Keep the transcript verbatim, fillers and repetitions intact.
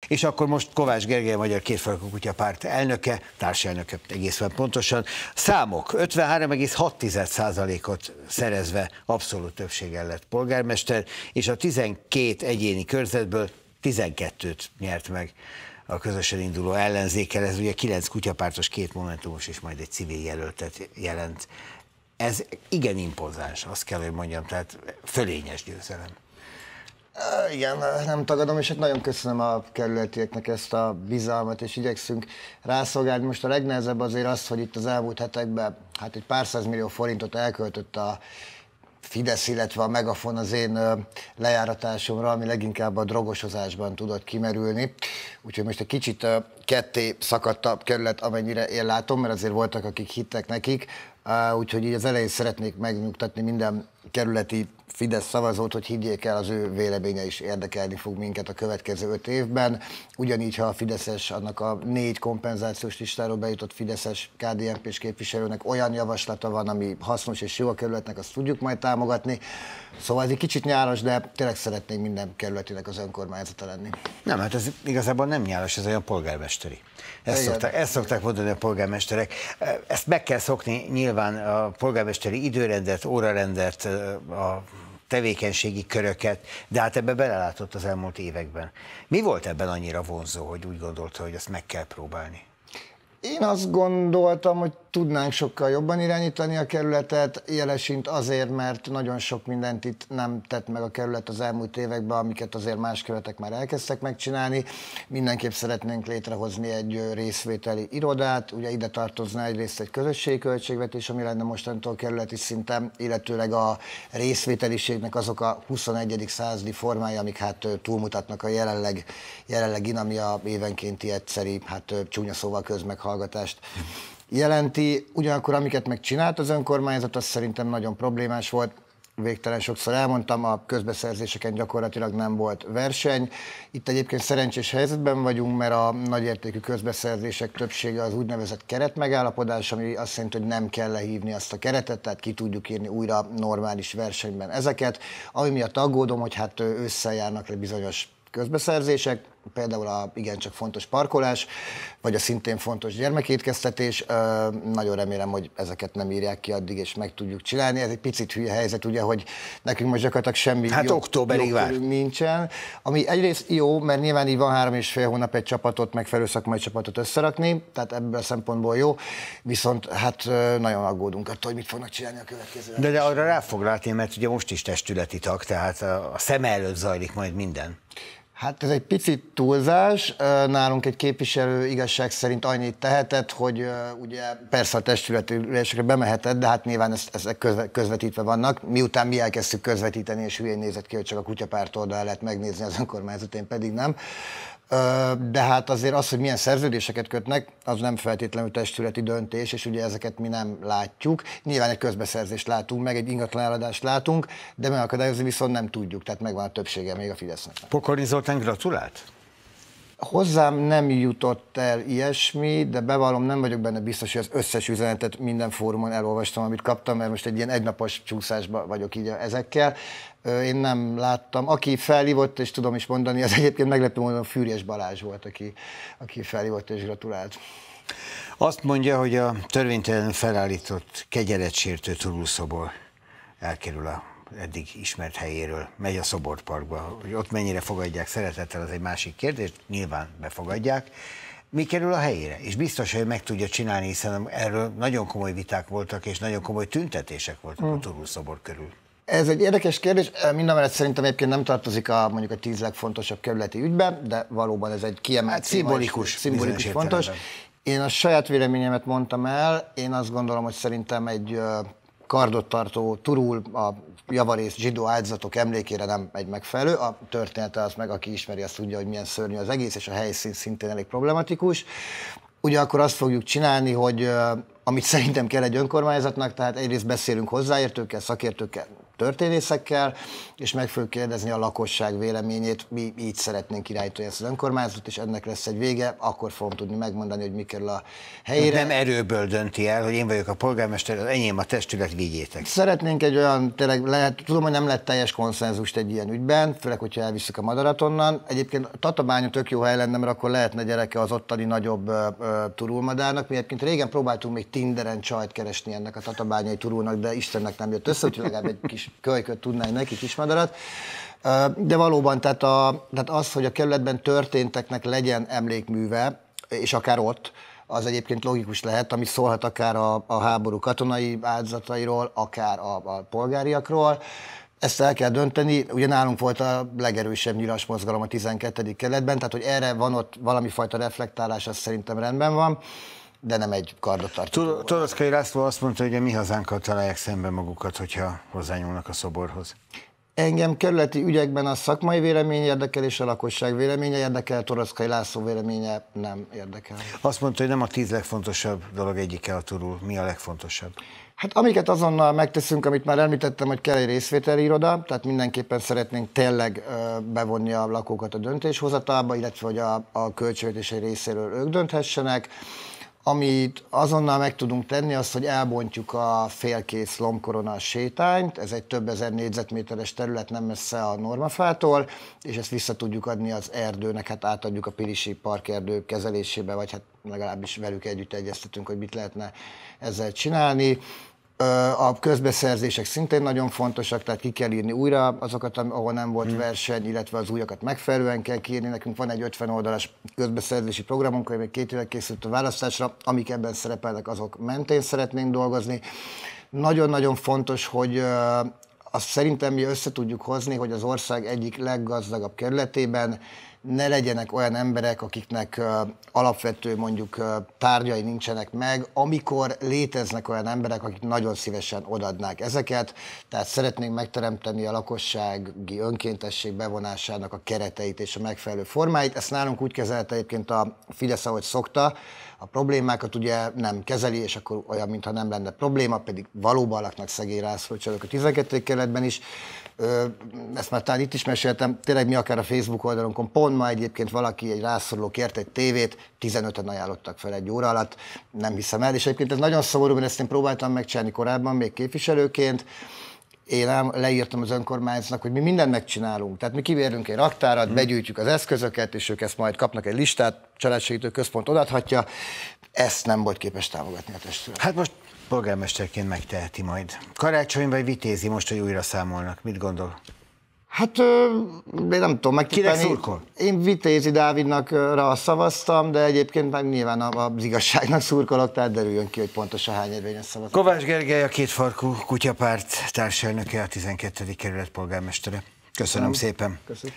És akkor most Kovács Gergely, a Magyar Kétfarkú Kutya Párt elnöke, társelnöke egészen pontosan. Számok: ötvenhárom egész hat százalékot szerezve abszolút többséggel lett polgármester, és a tizenkét egyéni körzetből tizenkettőt nyert meg a közösen induló ellenzékkel. Ez ugye kilenc kutyapártos, két momentumos és majd egy civil jelöltet jelent. Ez igen impozáns, azt kell, hogy mondjam, tehát fölényes győzelem. Igen, nem tagadom, és hát nagyon köszönöm a kerületieknek ezt a bizalmat, és igyekszünk rászolgálni. Most a legnehezebb azért az, hogy itt az elmúlt hetekben hát egy pár százmillió forintot elköltött a Fidesz, illetve a Megafon az én lejáratásomra, ami leginkább a drogosozásban tudott kimerülni. Úgyhogy most egy kicsit ketté szakadt a kerület, amennyire én látom, mert azért voltak, akik hittek nekik. Úgyhogy így az elején szeretnék megnyugtatni minden kerületi Fidesz szavazót, hogy higgyék el, az ő véleménye is érdekelni fog minket a következő öt évben. Ugyanígy, ha a Fideszes, annak a négy kompenzációs listáról bejutott Fideszes ká dé en pés képviselőnek olyan javaslata van, ami hasznos és jó a kerületnek, azt tudjuk majd támogatni. Szóval ez egy kicsit nyálas, de tényleg szeretnénk minden kerületinek az önkormányzata lenni. Nem, hát ez igazából nem nyálas, ez olyan polgármesteri. Ezt szokták, ezt szokták mondani a polgármesterek. Ezt meg kell szokni nyilván, a polgármesteri időrendet, órarendet, a tevékenységi köröket, de hát ebbe belelátott az elmúlt években. Mi volt ebben annyira vonzó, hogy úgy gondolta, hogy ezt meg kell próbálni? Én azt gondoltam, hogy tudnánk sokkal jobban irányítani a kerületet, jelesint azért, mert nagyon sok mindent itt nem tett meg a kerület az elmúlt években, amiket azért más kerületek már elkezdtek megcsinálni. Mindenképp szeretnénk létrehozni egy részvételi irodát, ugye ide tartozna egyrészt egy közösségi költségvetés, ami lenne mostantól kerületi szinten, illetőleg a részvételiségnek azok a huszonegyedik századi formái, amik hát túlmutatnak a jelenleg, jelenlegin, ami a évenkénti egyszeri, hát csúnya szóval közmeghallgatást jelenti. Ugyanakkor, amiket megcsinált az önkormányzat, az szerintem nagyon problémás volt. Végtelen sokszor elmondtam, a közbeszerzéseken gyakorlatilag nem volt verseny. Itt egyébként szerencsés helyzetben vagyunk, mert a nagyértékű közbeszerzések többsége az úgynevezett keretmegállapodás, ami azt jelenti, hogy nem kell lehívni azt a keretet, tehát ki tudjuk írni újra normális versenyben ezeket. Ami miatt aggódom, hogy hát összejárnak le bizonyos közbeszerzések, például a igencsak fontos parkolás, vagy a szintén fontos gyermekétkeztetés. Nagyon remélem, hogy ezeket nem írják ki addig, és meg tudjuk csinálni. Ez egy picit hülye helyzet, ugye, hogy nekünk most gyakorlatilag semmi hát jó, októberig vár. nincsen. Ami egyrészt jó, mert nyilván így van három és fél hónap egy csapatot, megfelelő szakmai csapatot összerakni, tehát ebből a szempontból jó, viszont hát nagyon aggódunk attól, hogy mit fognak csinálni a következő. De, de arra rá fog látni, mert ugye most is testületi tag, tehát a szeme előtt zajlik majd minden. Hát ez egy picit túlzás, nálunk egy képviselő igazság szerint annyit tehetett, hogy ugye persze a testületi ülésekre bemehetett, de hát nyilván ezek közvetítve vannak. Miután mi elkezdtük közvetíteni, és hülyén nézett ki, hogy csak a kutyapárt oldal lehet megnézni az önkormányzat, én pedig nem. De hát azért az, hogy milyen szerződéseket kötnek, az nem feltétlenül testületi döntés, és ugye ezeket mi nem látjuk. Nyilván egy közbeszerzést látunk, meg egy ingatlaneladást látunk, de megakadályozni viszont nem tudjuk, tehát megvan a többsége még a Fidesznek. Pokorni Zoltán gratulált? Hozzám nem jutott el ilyesmi, de bevallom, nem vagyok benne biztos, hogy az összes üzenetet minden fórumon elolvastam, amit kaptam, mert most egy ilyen egynapos csúszásban vagyok így ezekkel. Én nem láttam. Aki felhívott, és tudom is mondani, az egyébként meglepő módon Fűrjes Balázs volt, aki, aki felhívott és gratulált. Azt mondja, hogy a törvénytelenül felállított kegyeletsértő turulszobor elkerül a eddig ismert helyéről, megy a Szoborparkba. Hogy ott mennyire fogadják szeretettel, az egy másik kérdés, nyilván befogadják. Mi kerül a helyére? És biztos, hogy meg tudja csinálni, hiszen erről nagyon komoly viták voltak, és nagyon komoly tüntetések voltak hmm. a turulszobor körül. Ez egy érdekes kérdés, mindamellett szerintem egyébként nem tartozik a mondjuk a tíz legfontosabb kerületi ügybe, de valóban ez egy kiemelt, hát szimbolikus, szimbolikus fontos. Én a saját véleményemet mondtam el, én azt gondolom, hogy szerintem egy kardot tartó turul a javarészt zsidó áldozatok emlékére nem egy megfelelő. A története az meg, aki ismeri, azt tudja, hogy milyen szörnyű az egész, és a helyszín szintén elég problematikus. Ugyanakkor azt fogjuk csinálni, hogy amit szerintem kell egy önkormányzatnak, tehát egyrészt beszélünk hozzáértőkkel, szakértőkkel, történészekkel, és meg fogjuk kérdezni a lakosság véleményét, mi így szeretnénk irányítani ezt az önkormányzatot, és ennek lesz egy vége, akkor fogom tudni megmondani, hogy mi kerül a helyére. Nem erőből dönti el, hogy én vagyok a polgármester, az enyém a testület, vigyétek. Szeretnénk egy olyan, tényleg lehet, tudom, hogy nem lett teljes konszenzust egy ilyen ügyben, főleg, hogyha elviszük a madarat onnan. Egyébként Tatabánya tök jó hely lenne, mert akkor lehetne gyereke az ottani nagyobb ö, ö, turulmadárnak. Mi egyébként régen próbáltunk még Tinderen csajt keresni ennek a tatabányai turulnak, de Istennek nem jött össze, úgyhogy legalább egy kis kölyköt tudnánk neki, kismadarat. De valóban, tehát, a, tehát az, hogy a kerületben történteknek legyen emlékműve, és akár ott, az egyébként logikus lehet, ami szólhat akár a, a háború katonai áldozatairól, akár a, a polgáriakról. Ezt el kell dönteni, ugye nálunk volt a legerősebb nyilas mozgalom a tizenkettedik kerületben, tehát hogy erre van ott valami fajta reflektálás, az szerintem rendben van, de nem egy kardotartó. Toroczkai László azt mondta, hogy a Mi Hazánkkal találják szemben magukat, hogyha hozzányúlnak a szoborhoz. Engem kerületi ügyekben a szakmai vélemény érdekel, és a lakosság véleménye érdekel, Toroczkai László véleménye nem érdekel. Azt mondta, hogy nem a tíz legfontosabb dolog egyike a turul. Mi a legfontosabb? Hát amiket azonnal megteszünk, amit már említettem, hogy kell egy részvételi iroda, tehát mindenképpen szeretnénk tényleg bevonni a lakókat a döntéshozatalba, illetve hogy a, a költségvetés egy részéről ők dönthessenek. Amit azonnal meg tudunk tenni, az, hogy elbontjuk a félkész lombkorona sétányt, ez egy több ezer négyzetméteres terület nem messze a Normafától, és ezt vissza tudjuk adni az erdőnek, hát átadjuk a Pilisi parkerdő kezelésébe, vagy hát legalábbis velük együtt egyeztetünk, hogy mit lehetne ezzel csinálni. A közbeszerzések szintén nagyon fontosak, tehát ki kell írni újra azokat, ahol nem volt hmm. verseny, illetve az újakat megfelelően kell kiírni. Nekünk van egy ötven oldalas közbeszerzési programunk, ami még két éve készült a választásra, amik ebben szerepelnek, azok mentén szeretnénk dolgozni. Nagyon-nagyon fontos, hogy azt szerintem mi össze tudjuk hozni, hogy az ország egyik leggazdagabb kerületében ne legyenek olyan emberek, akiknek uh, alapvető mondjuk uh, tárgyai nincsenek meg, amikor léteznek olyan emberek, akik nagyon szívesen odaadnák ezeket, tehát szeretnénk megteremteni a lakossági önkéntesség bevonásának a kereteit és a megfelelő formáit. Ezt nálunk úgy kezelte egyébként a Fidesz, ahogy szokta, a problémákat ugye nem kezeli, és akkor olyan, mintha nem lenne probléma, pedig valóban laknak szegény rászorultságok a tizenkettedik kerületben is. Ezt már talán itt is meséltem, tényleg mi akár a Facebook oldalunkon, pont ma egyébként valaki, egy rászoruló kért egy tévét, tizenöten ajánlottak fel egy óra alatt, nem hiszem el, és egyébként ez nagyon szomorú, mert ezt én próbáltam megcsinálni korábban, még képviselőként. Én ám leírtam az önkormányzatnak, hogy mi mindent megcsinálunk. Tehát mi kivérünk egy raktárat, hmm. begyűjtjük az eszközöket, és ők ezt majd kapnak egy listát, családsegítő központ odaadhatja. Ezt nem volt képes támogatni a testület. Hát most polgármesterként megteheti majd. Karácsony vagy Vitézi most, hogy újra számolnak? Mit gondol? Hát én nem tudom megtippelni. Kinek szurkol? Én Vitézi Dávidnakra szavaztam, de egyébként meg nyilván az igazságnak szurkolok, tehát derüljön ki, hogy pontosan hány érvényes szavazat. Kovács Gergely, a Kétfarkú Kutyapárt társelnöke, a tizenkettedik kerület polgármestere. Köszönöm, Köszönöm. szépen. Köszönöm.